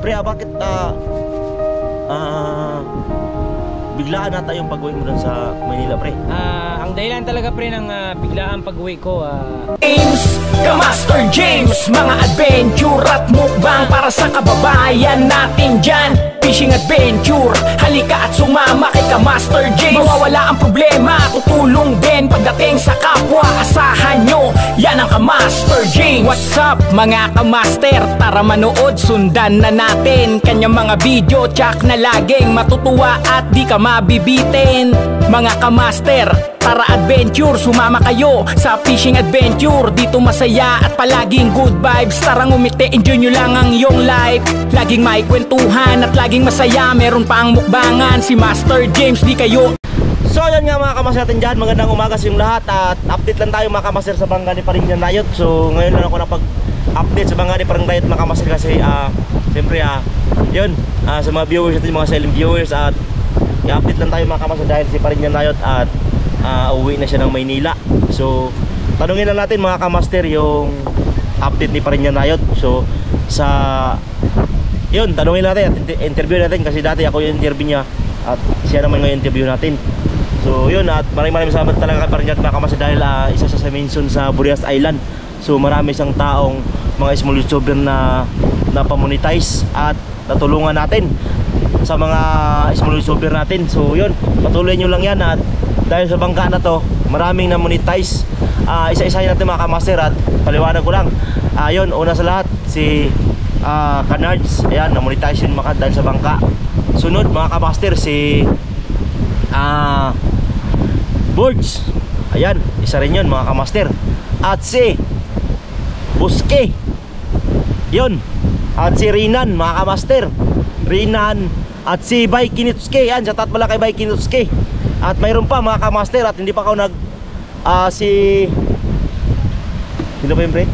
Pre, bakit biglaan nata yung pag-uwi mo dun sa Manila, pre? Ang dahilan talaga, pre, ng biglaan pag-uwi ko, James, Kamaster James, mga adventure at mukbang para sa kababayan natin dyan. Fishing adventure, halika at sumama kay Kamaster James. Mawawala ang problema, tutulong din pagdating sa kapwa. Asahan nyo, yan ang Kamaster James. What's up mga Kamaster? Tara manood, sundan na natin kanyang mga video, tsak na laging matutuwa at di ka mabibitin. Mga Kamaster, tara adventure, sumama kayo sa fishing adventure. Dito masaya at palaging good vibes. Tara ngumiti, enjoy nyo lang ang iyong life. Laging may kwentuhan at laging masaya. Meron pa ang mukbangan, si Master James, di kayo. So yan nga mga kamaster natin dyan, magandang umaga sa yung lahat. At update lang tayo mga kamaster sa bangga ni Paring Nayot. So ngayon lang ako napag-update sa bangga ni Paring Nayot mga kamaster. Kasi siyempre yun, sa mga viewers natin, mga silent viewers. At i-update lang tayo mga kamaster dahil si Paring Nayot at uwi na siya ng Maynila. So tanungin lang natin mga kamaster yung update ni Paring Nayot. So yun, tanungin natin at interview natin kasi dati ako yung interview niya at siya naman ngayon interview natin. So yun, at maraming salamat talaga kay Paring Nayot mga kamaster dahil isa siya sa mention sa Burias Island. So marami siyang taong mga small YouTuber na napamonetize at natulungan natin sa mga small YouTuber natin. So yun, patuloy nyo lang yan at dahil sa bangka na to maraming na monetize. Isa-isahin natin mga kamaster at paliwanag ko lang. Yun, una sa lahat si Canards, ayan, na-monetize yun dahil sa bangka. Sunod mga kamaster si Birds, ayan, isa rin yun mga kamaster. At si Buske, yun. At si Rinan mga kamaster, Rinan. At si Baikinutsuke, yan, shout out pala kay Baikinutsuke. At mayroon pa mga kamaster at hindi pa ako sino pa yun, pre?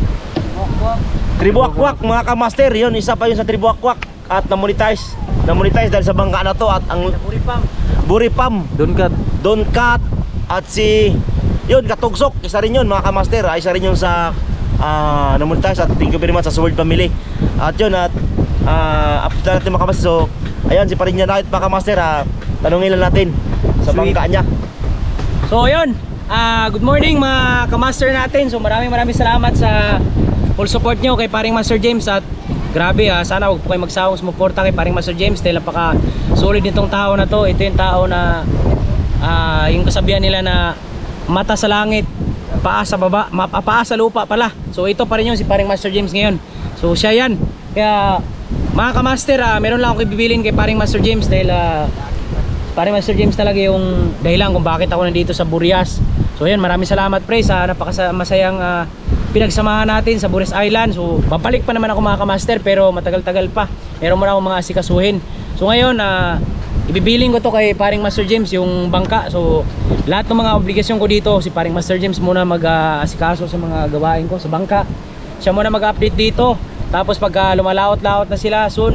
Tribuakwak mga kamaster, yun, isa pa yun sa Tribuakwak. At na-monetize dahil sa bangka na to. At ang Buripam, Donkat, at si yun, Katugsok, isa rin yun mga kamaster. Isa rin yun sa na-monetize. At thank you very much sa Sword Family. At yun, at after natin mga kamaster. So ayan, si Paring Nayot mga kamaster, tanungin lang natin sa bangka niya. So yun, good morning mga Kamaster natin. So maraming salamat sa full support nyo kay Paring Master James. At grabe, sana huwag po kayo magsawang sumuporta kay Paring Master James dahil napaka solid nitong tao na to. Ito yung tao na yung kasabihan nila na mata sa langit, paa sa baba, paa sa lupa pala. So ito pa rin yun, si Paring Master James ngayon. So siya yan. Kaya mga Kamaster, meron lang ako ibibilin kay Paring Master James dahil Paring Master James talaga yung dahilan kung bakit ako nandito sa Burias. So yun, maraming salamat pre sa napakamasayang pinagsamahan natin sa Burias Island. So babalik pa naman ako mga Kamaster, pero matagal-tagal pa. Meron mo na akong mga asikasuhin. So ngayon, ibibiling ko to kay Paring Master James yung bangka. So lahat ng mga obligasyon ko dito, si Paring Master James muna mag-asikaso sa mga gawain ko sa bangka. Siya muna mag-update dito. Tapos pag lumalaot-laot na sila soon,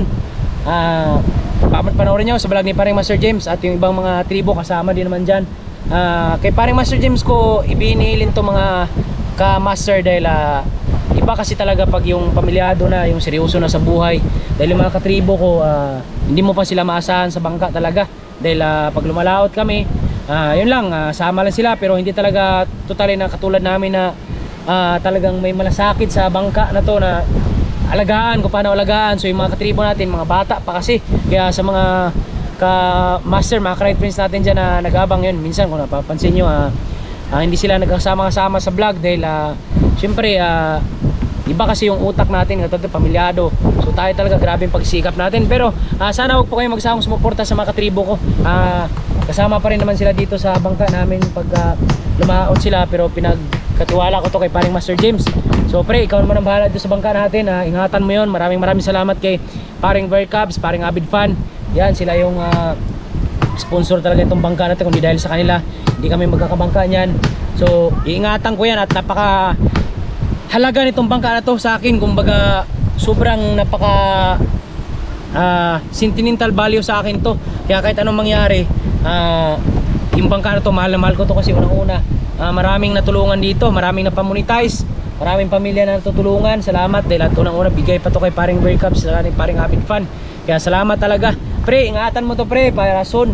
panoorin nyo sa vlog ni Paring Master James at yung ibang mga tribo kasama din naman dyan. Kay Paring Master James ko ibinilin to mga ka-master dahil iba kasi talaga pag yung pamilyado na, yung seryoso na sa buhay. Dahil yung mga katribo ko, hindi mo pa sila maasahan sa bangka talaga. Dahil pag lumalaot kami, yun lang, sama lang sila, pero hindi talaga totally na katulad namin na talagang may malasakit sa bangka na to na alagaan, kung paano alagaan. So yung mga katribo natin, mga bata pa kasi. Kaya sa mga ka-master, mga ka-ride friends natin dyan na nag-abang yun, minsan kung napapansin nyo, hindi sila nagkasama-kasama sa vlog dahil syempre iba kasi yung utak natin, katulad pamilyado. So tayo talaga grabe yung pagsikap natin. Pero sana huwag po kayo magsawang sumuporta sa mga katribo ko. Kasama pa rin naman sila dito sa bangka namin pag lumaot sila, pero pinagkatiwala ko to kay Paring Master James. So pre, ikaw naman ang bahala dito sa bangka natin. Ingatan mo yun. Maraming salamat kay Paring Vercabs, Paring Avid Fan. Yan, sila yung sponsor talaga itong bangka natin. Kung di dahil sa kanila, hindi kami magkakabangka niyan. So iingatan ko yan at napaka halaga nitong bangka na to sa akin. Kumbaga sobrang napaka sentimental value sa akin to. Kaya kahit anong mangyari, yung bangka na to, mahal na mahal ko to kasi unang-una maraming natulungan dito, maraming napamonetize. maraming pamilya na natutulungan. Salamat dahil at unang-una bigay pa to kay paring Bergcaps, sa paring Avid Fan. Kaya salamat talaga. Pre, ingatan mo to pre para soon.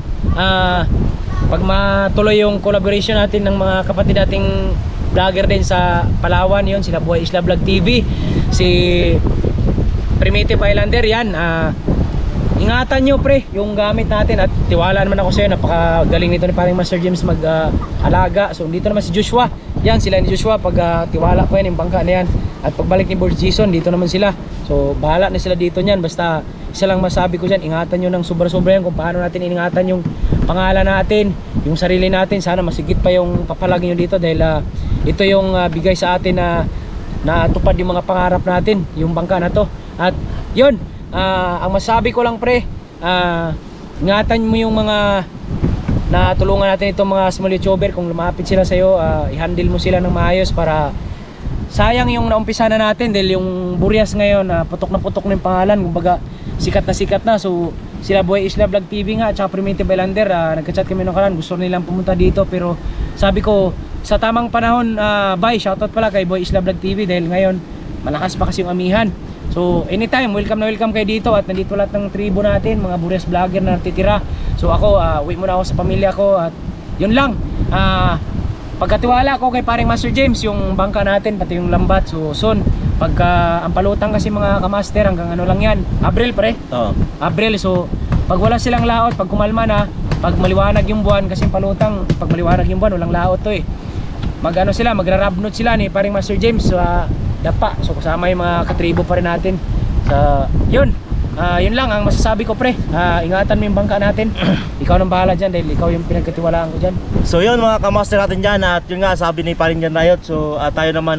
Pag matuloy yung collaboration natin ng mga kapatid nating vlogger din sa Palawan, yun sila Buhay Isla Vlog TV, si Primitive Islander yan. Ingatan nyo pre yung gamit natin at tiwala naman ako sa'yo, napakagaling nito ni paring Master James mag alaga. So dito naman si Joshua, yan sila ni Joshua, pag tiwala ko yan yung bangka na yan. At pagbalik ni Board Jason, dito naman sila. So bahala na sila dito niyan. Basta isa lang masabi ko dyan, ingatan nyo ng sobra-sobra yan kung paano natin ingatan yung pangalan natin, yung sarili natin. Sana masigit pa yung papalag nyo dito dahil ito yung bigay sa atin na natupad yung mga pangarap natin, yung bangka na to. At yun, ang masabi ko lang pre, ingatan mo yung mga natulungan natin itong mga small YouTuber. Kung lumapit sila sa'yo, i-handle mo sila ng maayos para sayang yung naumpisa na natin dahil yung Burias ngayon putok na yung pangalan, kumbaga sikat na. So sila Buhay Isla Vlog TV nga at saka Primitive Islander, nagka-chat kami nung karan, gusto nilang pumunta dito pero sabi ko sa tamang panahon, bye, shoutout pala kay Buhay Isla Vlog TV dahil ngayon malakas pa kasi yung amihan. So anytime, welcome kayo dito at nandito lahat ng tribo natin, mga Burias vlogger na natitira. So ako, uwi muna ako sa pamilya ko at yun lang. Pagkatiwala ko kay paring Master James yung bangka natin, pati yung lambat. So soon, pagka ang palutang kasi mga kamaster hanggang ano lang yan, Abril pre. Oo. Abril, so pag wala silang laot, pag kumalma na, pag maliwanag yung buwan, kasi yung palutang, pag maliwanag yung buwan, walang laot to eh. Mag-ano sila, magra-rabnot sila ni paring Master James dapa. So kasama yung mga katribo pa rin natin. Yun, yun lang ang masasabi ko pre. Ingatan mo yung bangka natin. Ikaw nang bahala dyan dahil ikaw yung pinagkatiwalaan ko dyan. So yun mga kamaster natin dyan, at yun nga sabi ni paring Jan Riot. So tayo naman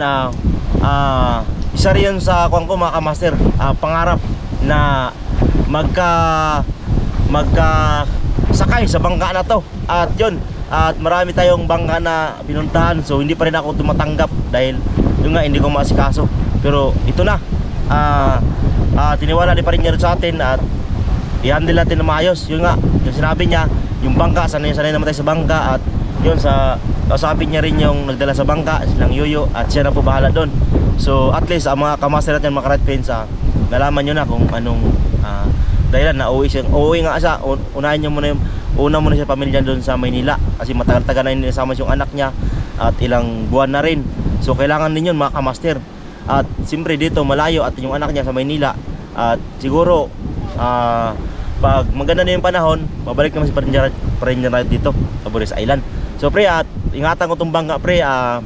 isa rin yun sa kuwang ko mga kamaster, pangarap na magka sakay sa bangka na to. At yun, at marami tayong bangka na pinuntahan. So hindi pa rin ako tumatanggap dahil yun nga hindi ko maasikaso. Pero ito na, tiniwala ni paring Jan sa atin at i-handle natin na maayos. Yun nga, yung sinabi niya, yung bangka, sanay naman tayo sa bangka. At yun, kausapin niya rin yung nagdala sa bangka, silang Yoyo, at siya na po bahala doon. So at least ang mga kamaster natin, mga Karat Friends, nalaman nyo na kung anong dahilan na uuwi nga siya. Una muna siya pamilya doon sa Maynila kasi matagal-tagal na inisama yung anak niya at ilang buwan na rin. So kailangan din yun mga kamaster. At siyempre dito malayo at yung anak niya sa Maynila. At siguro pag maganda na yung panahon, babalik naman si Parinjan dito sa Burias Island. So pre, at ingatan ko itong bangka pre,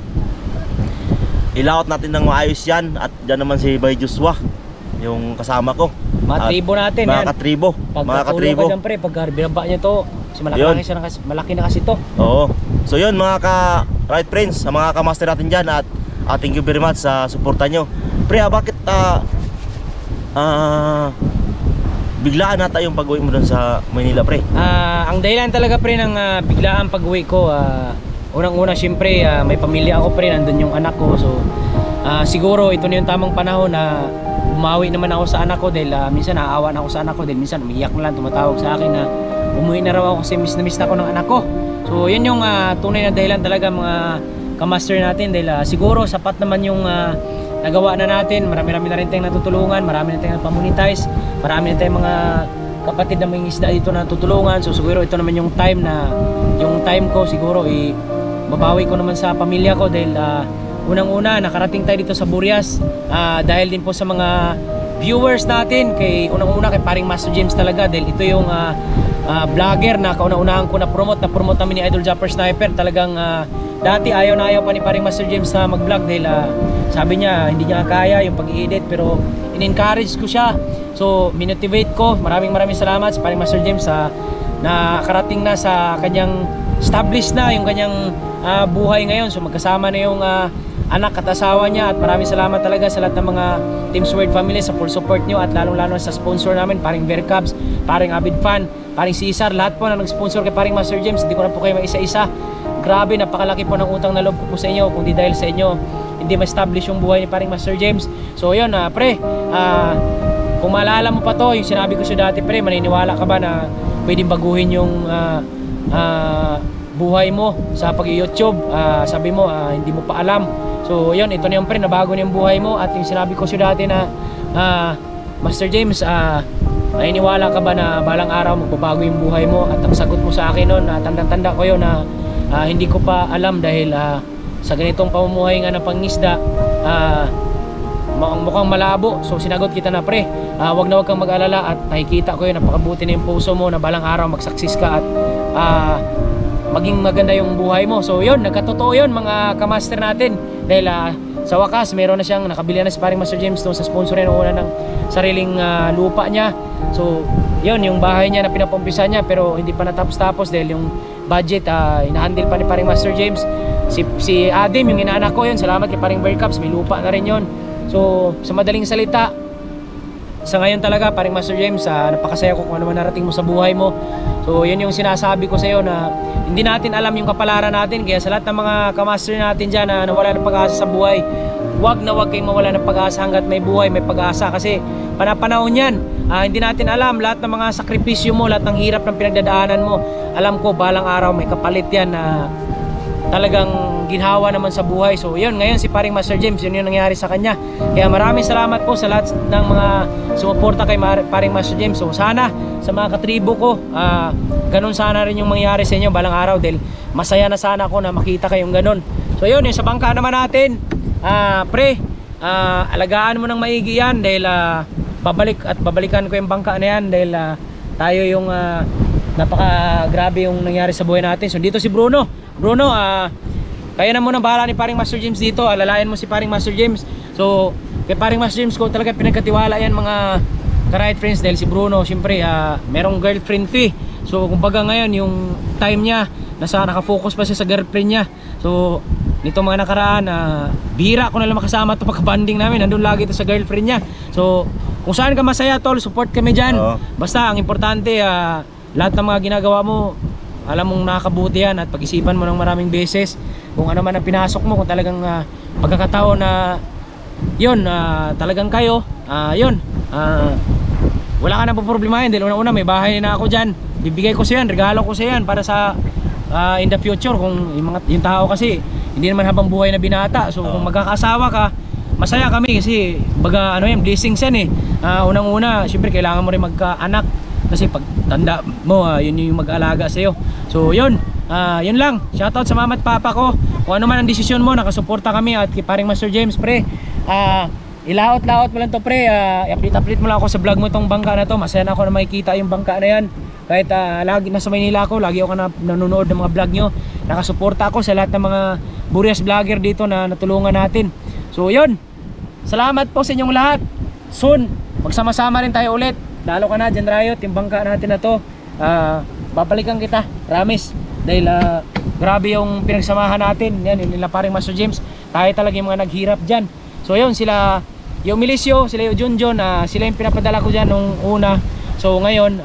ilaot natin ng maayos yan. At dyan naman si Bay Joshua, yung kasama ko. Mga tribo natin mga yan. katribo. Mga katribo. Pag pre, pag binaba niya to, kasi malaki na kasi to. Oo. So yun mga ka-right friends, sa mga ka-master natin dyan, at thank you very much sa suporta nyo. Pre, bakit biglaan nata yung pag-uwi mo doon sa Manila pre? Ang dahilan talaga pre ng biglaan pag-uwi ko, unang-una syempre may pamilya ako pre, nandun yung anak ko. So siguro ito na yung tamang panahon na bumawi naman ako sa anak ko dahil minsan naaawa na ako sa anak ko dahil minsan umiyak na lang, tumatawag sa akin na umuwi na raw ako kasi miss na ako ng anak ko. So yun yung tunay na dahilan talaga mga kamaster natin dahil siguro sapat naman yung nagawa na natin. Marami-rami na rin tayong natutulungan, marami na tayong pamonetize, marami na tayong mga kapatid na may isda dito na natutulungan. So siguro ito naman yung time ko siguro babawi ko naman sa pamilya ko dahil unang-una nakarating tayo dito sa Burias dahil din po sa mga viewers natin, kay unang-una kay paring Master James talaga dahil ito yung vlogger na kauna-unahan ko na-promote namin ni Idol Japper Sniper. Talagang dati ayaw pa ni paring Master James na mag-vlog dahil sabi niya hindi niya kaya yung pag-i-edit, pero in-encourage ko siya. So minotivate ko. Maraming salamat sa paring Master James na karating na sa kanyang established na yung kanyang buhay ngayon. So magkasama na yung anak at asawa niya, at maraming salamat talaga sa lahat ng mga Team Sword family sa full support nyo, at lalong-lalo sa sponsor namin, paring Bergcaps, paring Avid Fan, paring Cesar, lahat po na nag-sponsor kay paring Master James. Hindi ko na po kayo mag-isa-isa. Grabe, napakalaki po ng utang na loob ko po sa inyo. Kung di dahil sa inyo, hindi ma-establish yung buhay ni paring Master James. So yun, pre, kung maalala mo pa to, yung sinabi ko sa dati pre, maniniwala ka ba na pwedeng baguhin yung buhay mo sa pag-YouTube. Sabi mo hindi mo pa alam. So yun, ito na yung pre, nabago na yung buhay mo. At yung sinabi ko siya dati na Master James, naniniwala ka ba na balang araw magbabago yung buhay mo? At ang sagot mo sa akin noon, tandang-tanda ko yun na hindi ko pa alam dahil sa ganitong pamumuhay nga ng pangisda, mukhang malabo. So sinagot kita na pre, wag na wag kang mag-alala at nakikita ko yun, napakabuti na yung puso mo na balang araw mag-success ka at maging maganda yung buhay mo. So yun, nagkatotoo yun mga kamaster natin dahil sa wakas meron na siyang nakabili na si paring Master James sa sponsor niya una ng sariling lupa niya. So yun, yung bahay niya na pinapumpisa niya pero hindi pa natapos-tapos dahil yung budget inahandle pa ni paring Master James. Si Adim, yung inaanak ko yun, salamat kay paring Bear Cubs, may lupa na rin yun. So sa madaling salita, sa ngayon talaga paring Master James, napakasaya ko kung ano man narating mo sa buhay mo. So yun yung sinasabi ko sa iyo na hindi natin alam yung kapalaran natin. Kaya sa lahat ng mga kamaster natin dyan na nawala ng pag-asa sa buhay, wag na wag kayong mawala ng pag-asa hanggat may buhay, may pag-asa. Kasi panapanahon yan, hindi natin alam lahat ng mga sakripisyo mo, lahat ng hirap ng pinagdadaanan mo. Alam ko balang araw may kapalit yan na talagang ginhawa naman sa buhay. So yun, ngayon si paring Master James, yun yung nangyari sa kanya. Kaya maraming salamat po sa lahat ng mga sumuporta kay paring Master James. So sana sa mga katribo ko, ganun sana rin yung mangyari sa inyo balang araw dahil masaya na sana ako na makita kayong ganun. So yun, yung sa bangka naman natin, pre, alagaan mo ng maigi yan dahil babalikan ko yung bangka na yan dahil tayo yung napaka grabe yung nangyari sa buhay natin. So dito si Bruno, kaya na muna bahala ni paring Master James dito. Alalayan mo si paring Master James. So kay paring Master James ko talaga pinagkatiwala yan mga ka-right friends dahil si Bruno syempre merong girlfriend to eh. So kumbaga ngayon yung time niya nakafocus pa siya sa girlfriend niya. So nito mga nakaraan, bihira ko na lang makasama ito pagka-banding namin, nandun lagi ito sa girlfriend niya. So kung saan ka masaya tol, support kami dyan. Basta ang importante, lahat ng mga ginagawa mo alam mong nakakabuti yan at pag-isipan mo ng maraming beses kung ano man ang pinasok mo. Kung talagang pagkakataon na yun, talagang kayo yun, wala ka na po problemahin dahil una-una may bahay na ako dyan, bibigay ko sa yan, regalo ko sa yan para sa in the future. Kung yung tao kasi hindi naman habang buhay na binata. So kung magkakasawa ka, masaya kami kasi baga ano yan, blessings yan eh. Unang-una syempre kailangan mo rin magka-anak kasi pag tanda mo, yun yung mag-alaga sa'yo. So yun, yun lang. Shoutout sa mama at papa ko. Kung ano man ang desisyon mo, nakasuporta kami. At kay paring Master James, pre, ilaot-laot mo lang to pre. I-update mo lang ako sa vlog mo tong bangka na to. Masaya na ako na makikita yung bangka na yan. Kahit lagi nasa Maynila ako, lagi ako nanonood ng mga vlog nyo. Nakasuporta ako sa lahat ng mga Burias vlogger dito na natulungan natin. So yun, salamat po sa inyong lahat. Soon, magsama-sama rin tayo ulit. Lalo ka na dyan Riot, yung bangka natin na to, babalikan kita, promise. Dahil grabe yung pinagsamahan natin. Yan, yun nila paring Master James, tayo talaga yung mga naghirap dyan. So yun, sila yung Milicio, sila yung Junjun, sila yung pinapadala ko dyan nung una. So ngayon,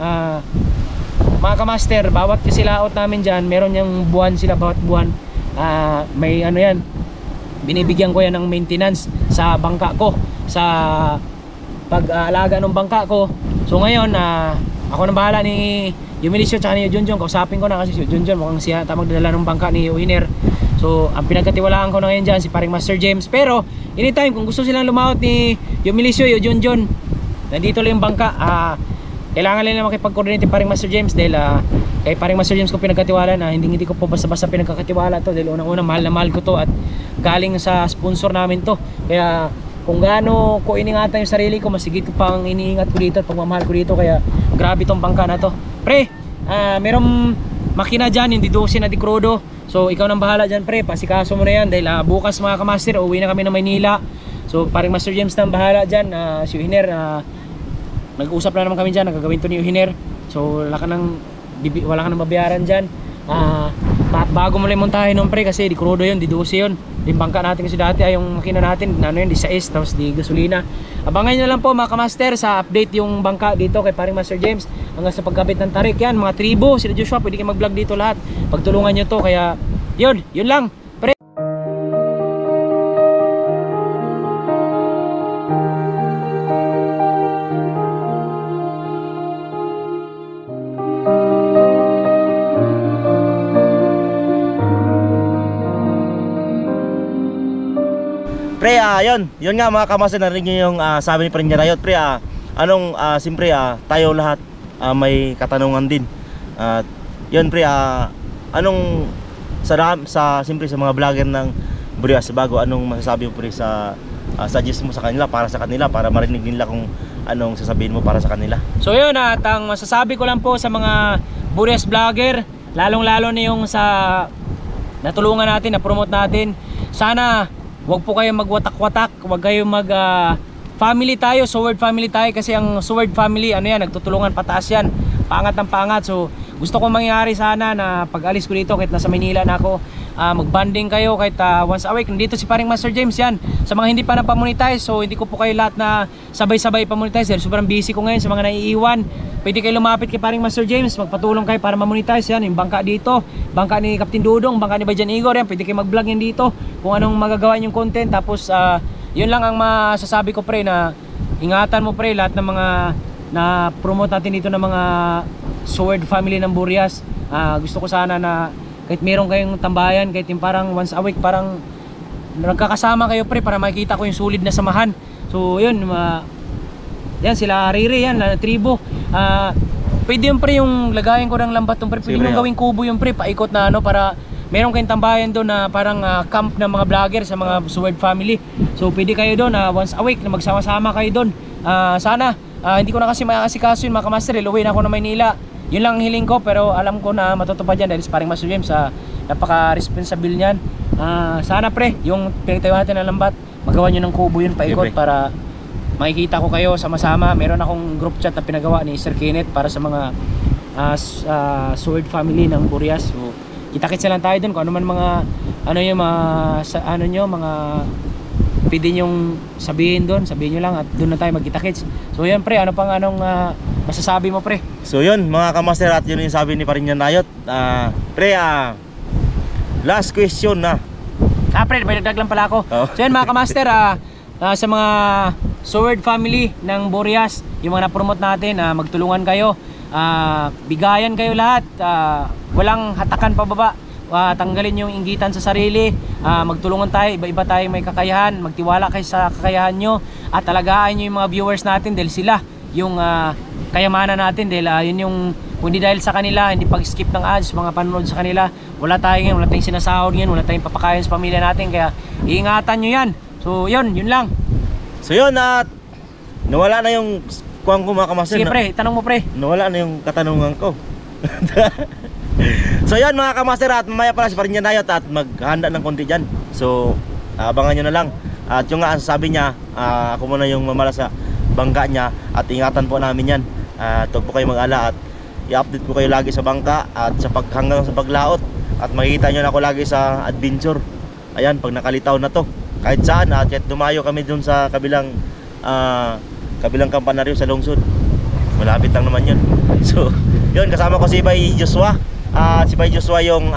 mga kamaster, bawat kasilaot namin dyan, meron yung buwan sila, bawat buwan may ano yan, binibigyan ko yan ng maintenance sa bangka ko, sa pag-aalaga ng bangka ko. So ngayon, ako nang bahala ni Milicio at ni Junjun. Kausapin ko na kasi si Junjun mukhang siya tamang dadala ng bangka ni Uiner. So ang pinagkatiwalaan ko na ngayon dyan si paring Master James. Pero anytime kung gusto silang lumawat ni Milicio, Junjun, nandito lang yung bangka, kailangan lang makipag-coordinate paring Master James dahil kay paring Master James ko pinagkatiwala na hindi ko po basta-basta pinagkakatiwala to dahil unang-una mahal na mahal ko to at galing sa sponsor namin to. Kaya kung gaano ko iningatan yung sarili ko, masigit ko pang iniingat ko dito at pagmamahal ko dito. Kaya grabe tong bangka na to. Pre, merong makina dyan, yung D12 na Di Crudo. So ikaw nang bahala dyan pre, pasikaso mo na yan dahil bukas mga kamaster, uwi na kami ng Maynila. So paring Master James nang bahala dyan. Si Uhiner, nag-usap na naman kami dyan, nagagawin to ni Uhiner. So wala ka nang babayaran dyan. Bago mo lang montahin nun pre kasi Di Crudo yun, D12 yun. Yung bangka natin kasi dati ay yung makina natin, ano yun, D6 tapos di gasolina. Abangan nyo lang po mga kamaster sa update yung bangka dito kay paring Master James hanggang sa pagkabit ng tarik. Yan mga tribo, sila Joshua, pwede kayo mag-vlog dito lahat, pagtulungan nyo to. Kaya yun lang. Pre, yun nga mga kamaster, narinig nyo yung sabi ni Parinja Riot. Pre, siyempre tayo lahat may katanungan din. At yun pre, anong siyempre sa mga vlogger ng Burias Bago, anong masasabi mo pre sa suggest mo sa kanila, para marinig nila kung anong sasabihin mo para sa kanila? So yun, at ang masasabi ko lang po sa mga Burias vlogger, lalong lalo na yung sa natulungan natin, na-promote natin, sana wag po kayong magwatak-watak, wag kayong family tayo, Sword family tayo, kasi ang Sword family, ano yan, nagtutulungan pataas yan, pangat ng pangat. So gusto ko mangyari sana na pag alis ko dito, kahit nasa Manila na ako, magbanding kayo kahit once a week. Nandito si paring Master James yan. Sa mga hindi pa napamonetize, so hindi ko po kayo lahat na sabay-sabay pamonetize dahil sobrang busy ko ngayon. Sa mga naiiwan, pwede kayo lumapit kay paring Master James, magpatulong kayo para mamonetize yan. Yung bangka dito, bangka ni Captain Dudong, bangka ni Bajan Igor, yan, pwede kayo mag-vlog yan dito kung anong magagawa yung content. Tapos yun lang ang masasabi ko pre, na ingatan mo pre lahat ng mga na promote natin dito ng mga Sword family ng Burias. Gusto ko sana na kahit meron kayong tambayan, kahit yung parang once a week, parang nagkakasama kayo pre, para makikita ko yung solid na samahan. So yun, yan sila Riri, yan na tribo. Pwede yung pre, yung lagayan ko ng lambat yung pre, pwede yung gawing kubo yung pre, paikot na para meron kayong tambayan doon na parang camp ng mga vlogger sa mga Sword family. So pwede kayo doon once a week na magsama-sama kayo doon. Sana hindi ko na kasi makakasikaso yun mga kamaster, uwi na ako na Maynila. Yun lang ang hiling ko, pero alam ko na matutupad yan dahil paring Master James napaka-responsible niyan. Sana pre, yung pinagtayo natin ng lambat, magawa nyo ng kubo yun paikot, para makikita ko kayo sama-sama. Meron akong group chat na pinagawa ni Sir Kenneth para sa mga Sword family ng Burias. So kita-kits lang tayo dun kung ano man mga mga pwede nyong sabihin doon, sabihin nyo lang at doon na tayo magkita-kits. So yun pre, ano pang masasabi mo pre? So yun mga kamaster, at yun yung sabi ni Parinja Riot. Pre, last question na. Pre, may dagdag lang pala ako. So yun mga kamaster, sa mga Sword family ng Burias, yung mga na-promote natin, magtulungan kayo, bigayan kayo lahat, walang hatakan pababa. Tanggalin yung inggitan sa sarili, magtulungan tayo, iba-iba tayo may kakayahan, magtiwala kayo sa kakayahan nyo, at alagaan nyo yung mga viewers natin dahil sila yung kayamanan natin. Dahil yun yung, kung hindi dahil sa kanila, hindi pag-skip ng ads, mga panonood sa kanila, wala tayong sinasahod ngayon, wala tayong papakain sa pamilya natin, kaya iingatan nyo yan. So yun lang. So yun, at nawala na yung kuwang ko mga kamaster. Sige pre, tanong mo pre. Nawala na yung katanungan ko. So yan mga kamaster, at mamaya pala si Parinja Riot at maghanda ng konti dyan. So abangan nyo na lang. At yung nga sabi niya, ako muna yung mamala sa bangka niya, at ingatan po namin yan. Huwag po kayo mag-ala, at i-update ko kayo lagi sa bangka at hanggang sa paglaot. At makikita nyo na ako lagi sa adventure. Ayan, pag nakalitaw na to, kahit saan, at kahit dumayo kami dun sa kabilang kampanaryo sa lungsod, malapit lang naman yun. So yun, kasama ko si Bay Joshua. Si Bay Joshua yung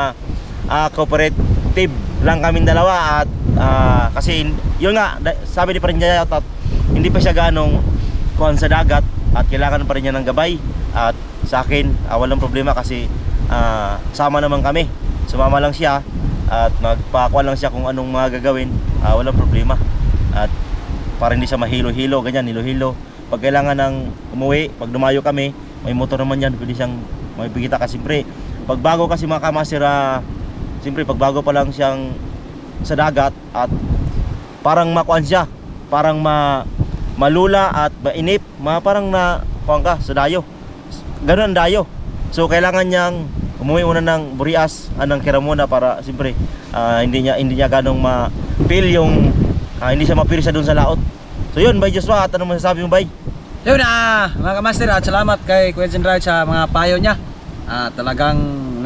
cooperative lang kaming dalawa. At kasi yun nga, sabi ni Parinja Riot, at hindi pa siya ganong kuhan sa dagat, at kailangan pa rin niya ng gabay. At sa akin, walang problema kasi sama naman kami. Sumama lang siya at magpakuha lang siya kung anong mga gagawin. Walang problema. At para hindi siya mahilo-hilo, ganyan, hilo-hilo. Pag kailangan ng umuwi, pag dumayo kami, may motor naman yan, pwede siyang maibigita. Kasi siyempre, pagbago kasi mga kamaster, siyempre pagbago pa lang siyang sa dagat, at parang makuan siya, parang malula at mainip, parang na kuan ka sa dayo. Ganun ang dayo. So kailangan niyang umuwi muna ng Burias, ng Kiramuna, para siyempre hindi niya ganong ma-feel yung hindi siya mapirsa doon sa laot. So yun, Bay Joshua, at anong masasabi mo, Bay? Yun mga kamaster, at salamat kay Kuya Jendrail sa mga payo niya. Talagang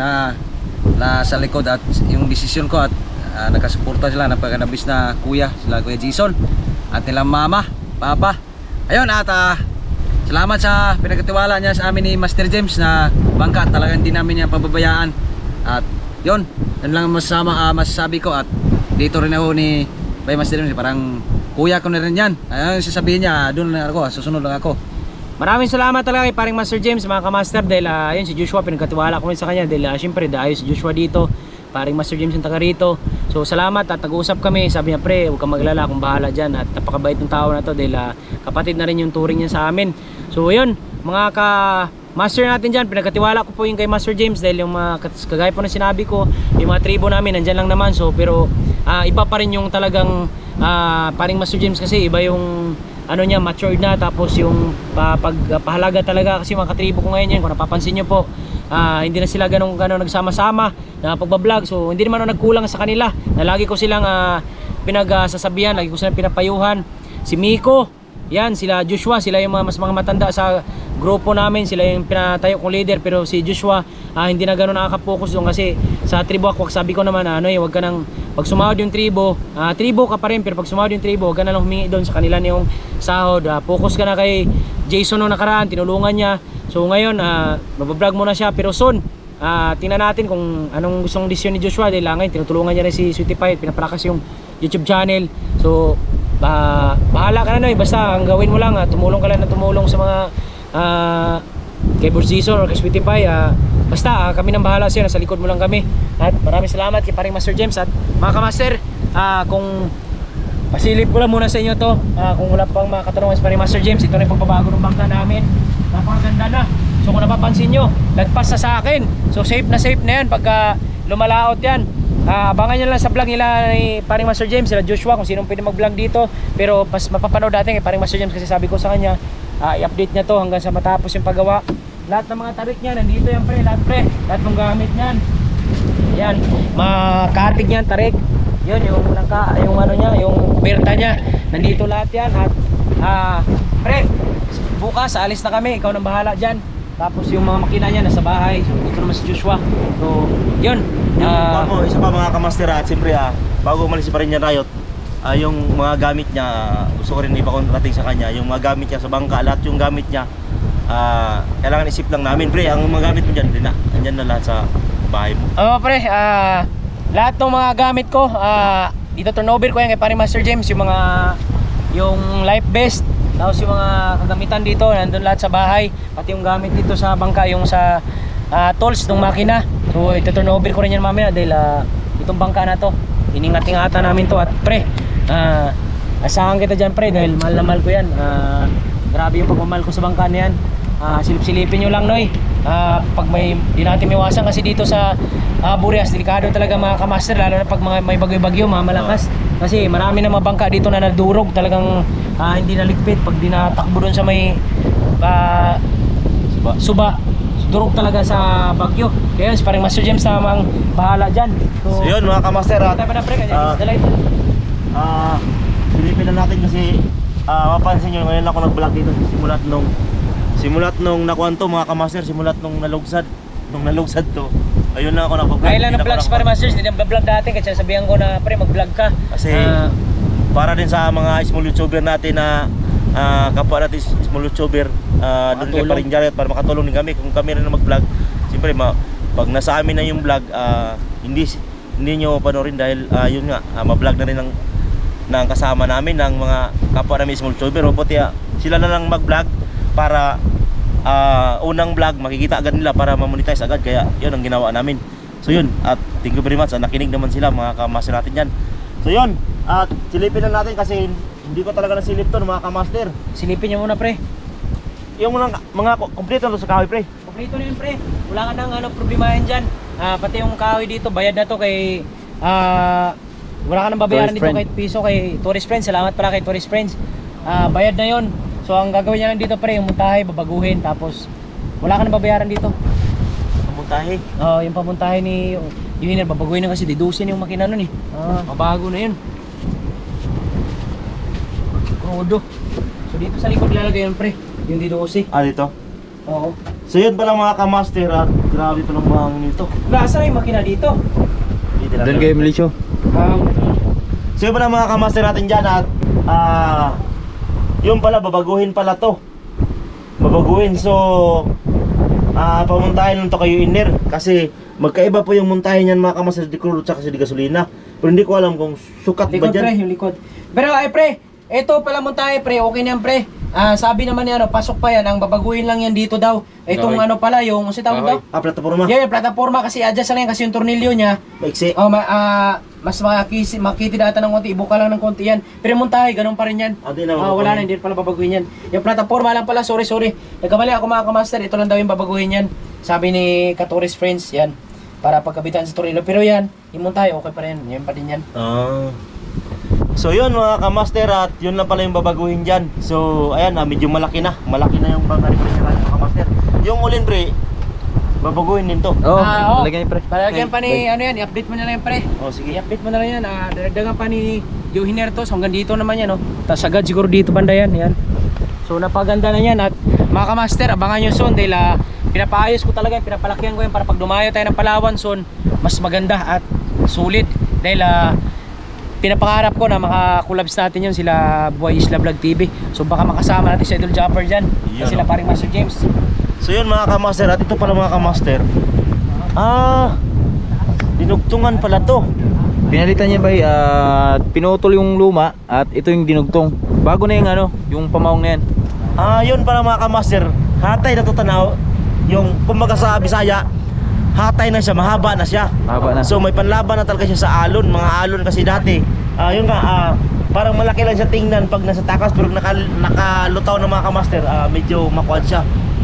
sa likod at yung desisyon ko, at nakasuporta sila, napagkanabis na kuya, sila Kuya Jason at nilang mama, papa. Ayun, at salamat sa pinagkatiwala niya sa amin ni Master James na bangka. Talagang hindi namin niya pababayaan. At yun lang masasabi ko. At dito rin ako ni Bay Master James, parang kuya ko na rin yan. Ayun, sasabihin niya, doon lang ako, susunod lang ako. Maraming salamat talaga kay paring Master James, mga kamaster, dahil ayun, si Joshua, pinagkatiwala ko rin sa kanya dahil syempre dahil si Joshua dito, paring Master James yung taga rito. So salamat at nag-uusap kami. Sabi niya, pre, huwag kang maglala, akong bahala dyan. At napakabait ng tao na to dahil kapatid na rin yung turing niya sa amin. So yun, mga master natin dyan, pinagkatiwala ko po yung kay Master James dahil yung mga kagaya po na sinabi ko, yung mga tribo namin nandyan lang naman. So pero iba pa rin yung talagang paring Master James kasi iba yung ano niya, matured na, tapos yung pahalaga talaga kasi mga katribo ko ngayon yan, kung napapansin nyo po, hindi na sila ganong nagsama-sama na pagbablog. So hindi naman ako nagkulang sa kanila na lagi ko silang pinagsasabihan, lagi ko silang pinapayuhan. Si Miko, yan, sila Joshua, sila yung mga matanda sa grupo namin, sila yung pinatayo kong leader. Pero si Joshua hindi na gano'n nakaka-focus doon kasi sa tribo ako, sabi ko naman wag ka nang, pag sumahod yung tribo, tribo ka pa rin, pero pag sumahod yung tribo, wag ka na lang humingi doon sa kanila yung sahod. Focus ka na kay Jason nung nakaraan, tinulungan niya. So ngayon mabablog muna siya, pero soon tingnan natin kung anong gustong desisyon ni Joshua dahil ngayon tinutulungan niya rin si Sweetie Pie, pinapalakas yung YouTube channel. So bahala ka na basta ang gawin mo lang, tumulong ka lang na tumulong sa mga kay Boss Jason or kay Sweetie Pie. Basta kami nang bahala sa'yo, nasa likod mo lang kami. At maraming salamat kay paring Master James. At mga kamaster, kung pasilip ko lang muna sa inyo to, kung wala pang mga katanungan sa paring Master James, ito na yung pagbabago ng bangka namin, napakaganda na. So kung napapansin nyo, lagpas sa akin. So safe na yan pagka lumalaot yan. Abangan nyo lang sa vlog nila ni paring Master James, sila Joshua, kung sinong pwede mag vlog dito. Pero pas mapapanood natin kay paring Master James kasi sabi ko sa kanya, i-update niya to hanggang sa matapos yung paggawa. Lahat ng mga tarik niya nandito yan, pre, lahat ng gamit niyan. Yan, makatig niyan, tarik. Yun, yung ano niya, yung berta niya, nandito lahat yan. At pre, bukas alis na kami, ikaw nang bahala dyan. Tapos yung mga makina niya nasa bahay. So dito naman si Joshua. So yun, isa pa mga kamaster, at siyempre bago umalis pa rin niya Riot, yung mga gamit niya, gusto ko rin ipakontrating sa kanya. Yung mga gamit niya sa bangka, lahat yung gamit niya, kailangan isip lang namin, pre, ang mga gamit mo dyan, andyan na lahat sa bahay mo. Pre, lahat ng mga gamit ko, dito turnover ko yan kay paring Master James. Yung life vest, tapos yung mga kagamitan dito, nandun lahat sa bahay. Pati yung gamit dito sa bangka, yung sa tools ng makina. So ito turnover ko rin yan mamaya dahil itong bangka na to, iningat-ingatan namin to. At pre, asahan kita dyan, pre, dahil mahal na mahal ko yan. Grabe yung pagmamahal ko sa bangka na yan. Silip-silipin nyo lang, Noy. Pag di natin miwasan kasi dito sa Burias, delikado talaga mga kamaster, lalo na pag may bagyo-bagyo, malakas. Kasi marami na mga bangka dito na nadurog, talagang hindi naligpit. Pag dinatakbo doon sa may suba, durog talaga sa bagyo. Kaya si paring Master James namang bahala dyan. So yun mga kamaster, silipin na natin kasi mapansin nyo, ngayon ako nag-vlog dito simulat nung nakuhan to mga kamaster, simulat nung nalugsad to, ayun na ako nag-vlog. Kailan na vlogs para Masters, hindi na vlog dati kasi sabihan ko na pre mag-vlog ka. Kasi para din sa mga small YouTuber natin na kapwa natin small YouTuber, doon kay paring Jared para makatulong din kami kung kami rin na mag-vlog. Siyempre pag nasa amin na yung vlog, hindi nyo panoorin dahil yun nga, ma-vlog na rin ng kasama namin, ng mga kapwa namin small YouTuber. Pati sila na lang mag-vlog para unang vlog makikita agad nila para ma-monetize agad, kaya yun ang ginawa namin. So yun, at thank you very much, nakinig naman sila mga kamaster natin dyan. So yun, at silipin na natin kasi hindi ko talaga nasilip to mga kamaster. Silipin nyo muna pre. Yung mga kompleto na sa kahoy, pre. Kompleto na yun pre, wala ka nang problemahin dyan. Pati yung kahoy dito, bayad na to kay wala ka nang babayaran dito kahit piso kay Tourist Friends. Salamat pala kay Tourist Friends, bayad na yon. So ang gagawin niya lang dito pre, yung muntahe babaguhin, tapos wala ka nang babayaran dito. Pamuntahe? Yung pamuntahe ni Junior, babaguhin na kasi didusin yung makina nun mabago na yun. Kodo. So dito sa likod lalagay yun pre, yung didusi. Dito? Oo. So yun pala mga kamaster, at grabe palang mahangin nito. Nasa na yung makina dito? Doon kayo Milicio. So yun pala mga kamaster natin dyan, at yun pala, babaguhin pala to. Babaguhin, so pamuntahin lang to kayo inner. Kasi magkaiba po yung muntahin niyan mga kamaster, di crude at saka di gasolina. Pero hindi ko alam kung sukat likod, ba dyan. Pre, yung likod. Pero ay pre, ito pala muntahe pre, okay na yan pre. sabi naman niya, pasok pa yan, ang babaguhin lang yan dito daw. Itong Okay. pala, yung, kasi tawag daw? Plataforma. Yeah, yung plataforma kasi adjust lang yan kasi yung tornilyo niya. Maiksi. Mas makitid ata ng konti, ibuka lang ng konti yan. Pero yung montahe, ganun pa rin yan. Di na Wala na, hindi pala babaguhin yan. Yung plataforma lang pala, sorry. Nagkamali ako mga kamaster, ito lang daw yung babaguhin yan. Sabi ni Katoris Friends, yan. Para pagkabitan sa tornilyo. Pero yan, yung montahe, okay pa rin. Yan pa din yan. So yun mga kamaster, at yun lang pala yung babaguhin dyan. So ayan, medyo malaki na yung bangka ni pre mga kamaster. Yung ulin pre, babaguhin din to. Oh, oo. lagyan ni pre. Palagyan pa ni, ano yan, i-update mo na lang yan, pre. Sige. I-update mo na lang yan. Daragdagan pa ni Joe Hinerto. So hanggang dito naman yan, Tapos agad siguro dito banda yan. So napaganda na yan. At mga kamaster, abangan nyo soon dahil pinapaayos ko talaga, pinapalakihan ko yan para pag dumayo tayo ng Palawan soon, mas maganda at sulit. Dahil pinapangarap ko na maka-collabs natin yun sila Buhay Isla Vlog TV. So baka makasama natin si Idol Jumper dyan. At sila paring Master James. So yun mga kamaster, at ito pala mga kamaster, dinugtungan pala to. Pinalitan niya ba pinutol yung luma at ito yung dinugtong. Bago na yung yung pamahong na yan. Yun pala mga kamaster, hatay na to tanaw. Yung kumbaga sa Bisaya, hatay na siya, mahaba na siya. Mahaba na. So may panlaban na talaga siya sa alon, mga alon kasi dati. Yun nga, parang malaki lang siya tingnan pag nasa takas, pero nakalutaw ng mga kamaster, medyo makuad siya.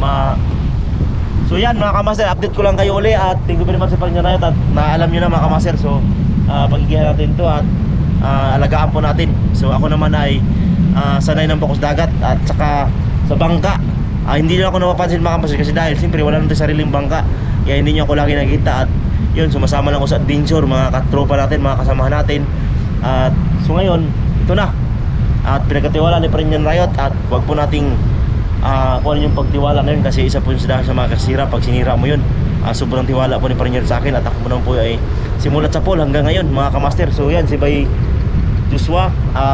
So yan mga kamaster, update ko lang kayo uli at thank you very much sa pagnyarayot at naalam nyo na mga kamaster. So pagigihan natin to at alagaan po natin. So ako naman ay sanay ng bakos dagat at saka sa bangka. Hindi na ako napapansin mga kamaster kasi dahil siyempre wala naman sariling bangka, kaya hindi nyo ako lagi nakikita. At yun, sumasama lang ako sa adventure, mga katropa natin, mga kasamahan natin. At so ngayon, ito na. At pinagkatiwala ni Parinyan Riot at wag po nating kung ano yung pagtiwala na yun kasi isa po yung sa mga kasira. Pag sinira mo yun, sobrang tiwala po ni Parinyan sa akin at ako naman po ay simulat sa pool hanggang ngayon mga kamaster. So yan, si Bay Joshua,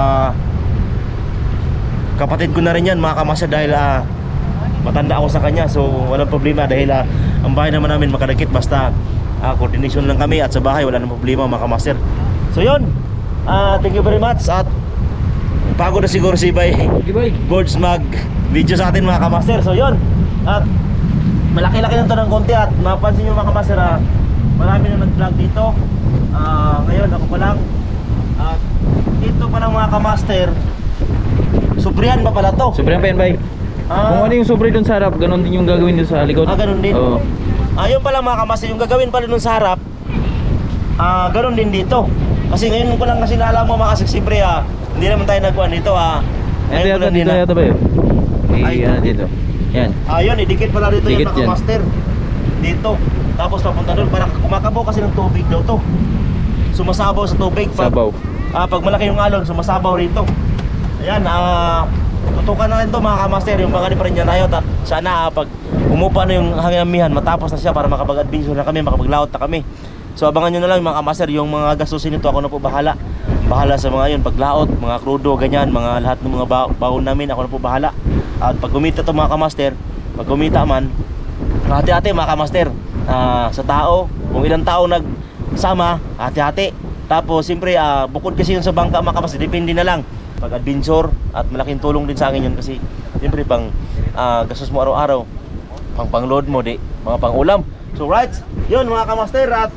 kapatid ko na rin yan mga kamaster dahil matanda ako sa kanya. So walang problema dahil ang bahay naman namin makadakit basta coordination lang kami at sa bahay wala nang problema mga kamaster. So yun, thank you very much at pagod na siguro si Bay Boards mag video sa atin mga kamaster. So yun, at malaki-laki na to ng konti at mapansin nyo mga kamaster, marami na nag-vlog dito. Ngayon ako pa lang. At ito pa lang mga kamaster, subrihan pa pala to. Sobrang pa yan, bay. Kung ano yung sobre dun sa harap, ganun din yung gagawin dun sa likod. Ganun din. Oo. Yun pala mga kamaster, yung gagawin pala dun sa harap, ganun din dito. Kasi ngayon ko lang kasi naalam mo mga kasi siyempre hindi naman tayo nagkuhan dito. Ito yata, dito yata ba yun? Dito. Yan. Yun, idikit pala dito Dikit yung mga yan. kamaster. Dito. Tapos papunta doon, parang kumakabaw kasi ng tubig daw to. Sumasabaw sa tubig. Sabaw. Pag malaki yung alon, sumasabaw rito. Ayan, tutukan na rin to mga kamaster, yung bangka ni Parinyan Riot. At sana pag umupa na yung hangamihan, matapos na siya para makapag-adventure na kami, makapag-laot na kami. So abangan nyo na lang mga kamaster, yung mga gastusin nito, ako na po bahala. Bahala sa mga yun, paglaot, mga krudo, ganyan, mga lahat ng mga baon namin, ako na po bahala. At pag kumita to mga kamaster, pag kumita man, hati-hati mga kamaster, sa tao, kung ilang tao nagsama, hati-hati. Tapos siyempre, bukod kasi yun sa bangka mga kamaster, depende na lang. Pag adventure, at malaking tulong din sa akin yun kasi siyempre pang gastos mo araw-araw, pang load mo, mga pang ulam. So right, yun mga kamaster, at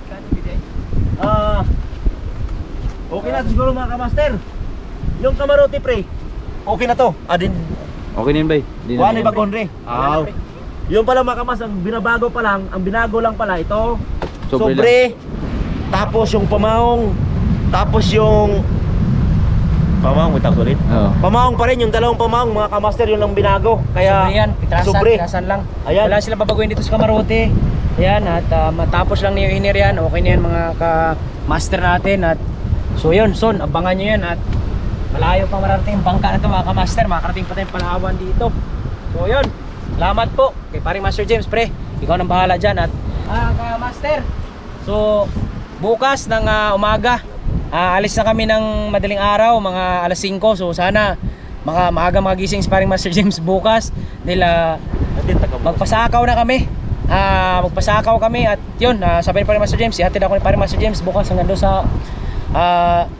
okay na siguro mga kamaster. Yung kamarote pre, okay na to. Okay na yun, bay. Kuha ni Bagon re. Yung pala mga kamaster, ang binabago pa lang, ang binago lang pala ito, sobre, tapos yung pamahong, tapos yung pamahong, wait ulit. Pamahong pa rin, yung dalawang pamahong mga kamaster, yun lang binago. Kaya Sobre yan, pitrasan lang. Ayan. Wala silang babaguhin dito sa kamarote. Ayan, at matapos lang niyo inir yan, okay na yan mga ka-master natin. At so yun, son, abangan nyo yan. At malayo pa mararating yung bangka na ito mga ka-master. Makarating pa tayong Palawan dito. So yun, salamat po kay paring Master James, pre. Ikaw nang bahala dyan. At ka-master, so bukas ng umaga, alis na kami ng madaling araw, mga alas 5. So sana maaga magising si paring Master James bukas. Dahil magpasakaw na kami. Magpasakaw kami at yun, sabi ni paring Master James, ihatid ako ni paring Master James bukas hanggang doon sa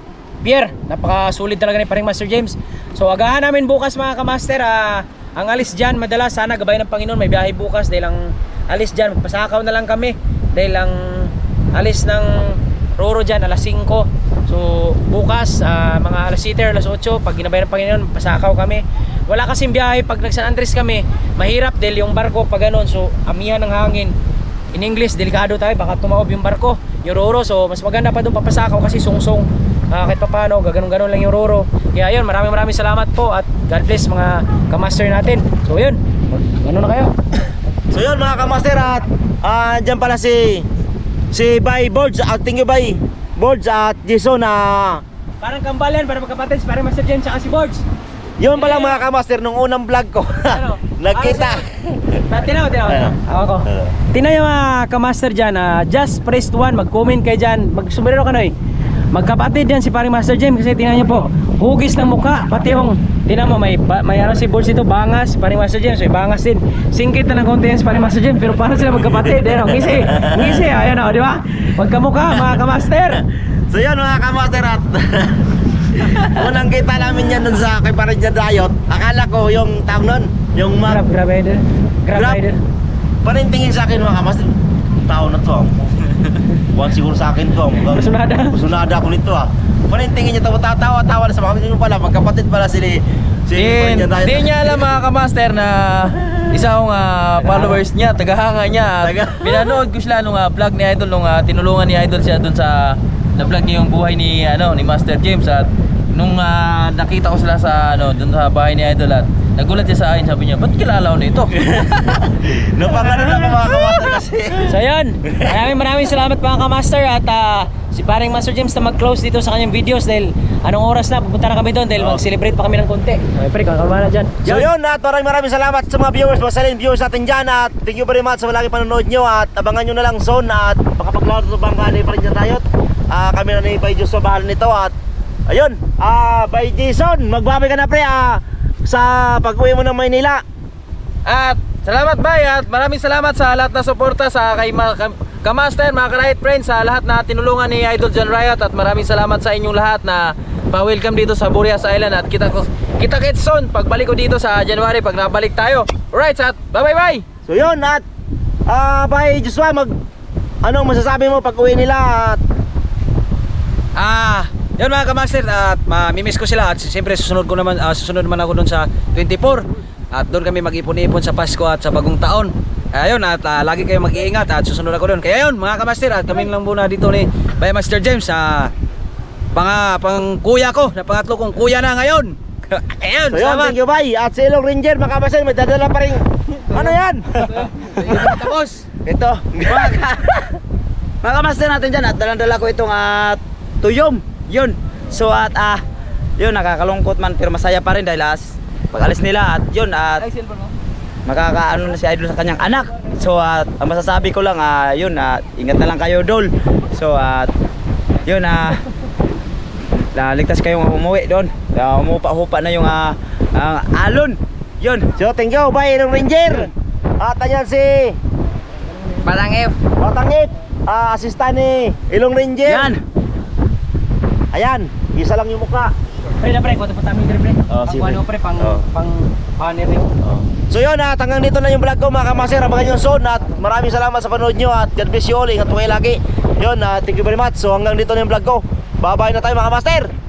Pierre. Napakasulit talaga ni paring Master James. So agahan namin bukas mga kamaster. Ang alis dyan madalas, sana gabay ng Panginoon, may biyahe bukas dahil ang alis dyan, magpasakaw na lang kami dahil ang alis ng Roro dyan alas 5. So bukas mga alas 7, alas 8, pag ginabay ng Panginoon, pasakaw kami. Wala kasing biyahe pag nag San Andres kami, mahirap dahil yung barko pag ganon, so amihan ng hangin. In English, delikado tayo, baka tumaob yung barko, yung Roro. So mas maganda pa doon papasakaw kasi sungsong kahit pa paano, gaganon-ganon lang yung Roro. Kaya yun, maraming salamat po at God bless mga kamaster natin. So yun, gano'n na kayo. So yun mga kamaster, at dyan pala si Bay Boards, thank you Bay Boards at Jason Parang kambalan, parang magkapatid, parang Master James at si Boards. yun pala mga kamaster, nung unang vlog ko Ano? nagkita. Tinaw. Ako. Tinaw yung kamaster dyan, just press 1, mag-comment kayo dyan, mag-sumbrero ka na magkapatid yan si paring Master James kasi tingnan niyo po, hugis ng mukha, pati yung tingnan mo may ano si Boards dito, bangas, paring Master James, may bangas din. Singkit na ng konti yan si paring Master James, pero parang sila magkapatid, ngisi, ayan o, di ba? Magkamukha mga kamaster. So yun mga kamaster, at unang kita namin yan dun sa kay Parinja Dayot. Akala ko yung tawag nun, yung Grab rider. Panintingin sa akin mga kamaster, tao na to. Buwan siguro sa akin to. Masunada ako nito Panintingin niya, tawa na sa mga kapatid pala, magkapatid pala si Parinja Dayot. Hindi niya alam mga kamaster na isa akong followers niya, tagahanga niya. Pinanood ko sila nung vlog ni Idol, nung tinulungan ni Idol siya dun sa na-vlog niya yung buhay ni ni Master James. At nung nakita ko sila sa dun sa bahay ni Idol, at nagulat siya sa akin, sabi niya, ba't kilala ko nito? Napangano na mga kamaster kasi. So yun, maraming salamat mga kamaster. At si paring Master James na mag-close dito sa kanyang videos dahil anong oras na, pupunta na kami doon dahil mag-celebrate pa kami ng konti. Okay, pre, kakalma na dyan. So yun, at maraming salamat sa mga viewers, mga silent viewers natin dyan. At thank you very much sa malaki panonood nyo. At abangan nyo na lang soon. At makapaglaro sa bangka ni Parinja Dayot. Kami na ni Bay Jason bahal nito. At ayun, Bay Jason, magbabay ka na pre sa pag-uwi mo ng Maynila. At salamat Bay, at maraming salamat sa lahat na suporta sa kay Kamaster, mga ka-right friends, sa lahat na tinulungan ni Idol John Riot. At maraming salamat sa inyong lahat na pa-welcome dito sa Burias Island. At kita-kits soon pagbalik ko dito sa January, pag nabalik tayo. Alright, at bye. So yun, at Bay Joshua, anong masasabi mo pag-uwi nila? At Yun mga kamaster, at mamimiss ko sila. At siyempre susunod naman ako doon sa 24. At doon kami mag-ipon-ipon sa Pasko at sa Bagong Taon. Ayun, at lagi kayo mag-iingat at susunod ako doon. Kaya yun mga kamaster, at kami lang muna dito ni Bay Master James, pang kuya ko, na pangatlo kong kuya na ngayon. Ayun, so yun, salamat. thank you Bay. At si Ilong Ranger, mga kamaster, may dadala pa rin. Ano yan? Tapos Ito. Mga kamaster natin dyan, at dalang-dala ko itong tuyom. Yun. So at yun, nakakalungkot man pero masaya pa rin dahil pag alis nila, at yun, at makakaano na si Idol sa kanyang anak. So at ang masasabi ko lang, yun, ingat na lang kayo Dol. So at yun, ligtas kayong umuwi doon. Umupa-hupa na yung alon. Yun. So thank you Bay Ilong Ranger. At ayan si Batang F, assistant ni Ilong Ranger. Yan. Ayan, isa lang yung mukha. Pre, kung ito pa tayo pre. Sige. Ano pre, pang banner yun. So yun, hanggang dito na yung vlog ko mga kamaster. Abangan yung soon, at maraming salamat sa panood nyo. At God bless you all, ingat po kayo lagi. Yun, thank you very much. So hanggang dito na yung vlog ko. Bye bye na tayo mga kamaster.